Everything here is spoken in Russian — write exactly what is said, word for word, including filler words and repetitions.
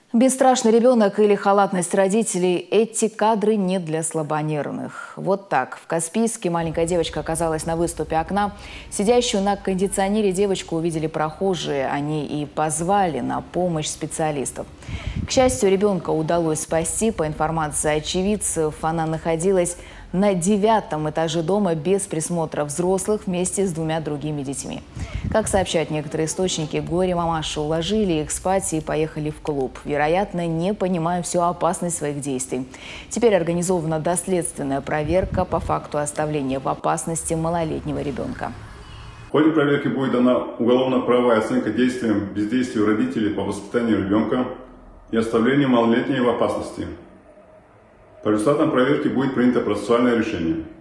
Бесстрашный ребенок или халатность родителей – эти кадры не для слабонервных. Вот так. В Каспийске маленькая девочка оказалась на выступе окна. Сидящую на кондиционере девочку увидели прохожие. Они и позвали на помощь специалистов. К счастью, ребенка удалось спасти. По информации очевидцев, она находилась на девятом этаже дома без присмотра взрослых вместе с двумя другими детьми. Как сообщают некоторые источники, горе-мамашу уложили их спать и поехали в клуб, вероятно, не понимая всю опасность своих действий. Теперь организована доследственная проверка по факту оставления в опасности малолетнего ребенка. В ходе проверки будет дана уголовно-правовая оценка действиям бездействию родителей по воспитанию ребенка и оставлению малолетнего в опасности. По результатам проверки будет принято процессуальное решение.